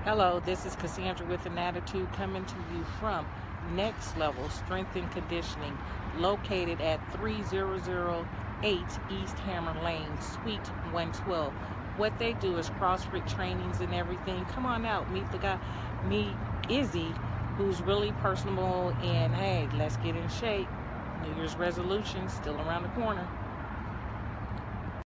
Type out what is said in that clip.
Hello, this is Cassandra with an Attitude coming to you from Next Level Strength and Conditioning, located at 3008 East Hammer Lane, Suite 112. What they do is CrossFit trainings and everything. Come on out, meet the guy, meet Izzy, who's really personable, and hey, let's get in shape. New Year's resolution still around the corner.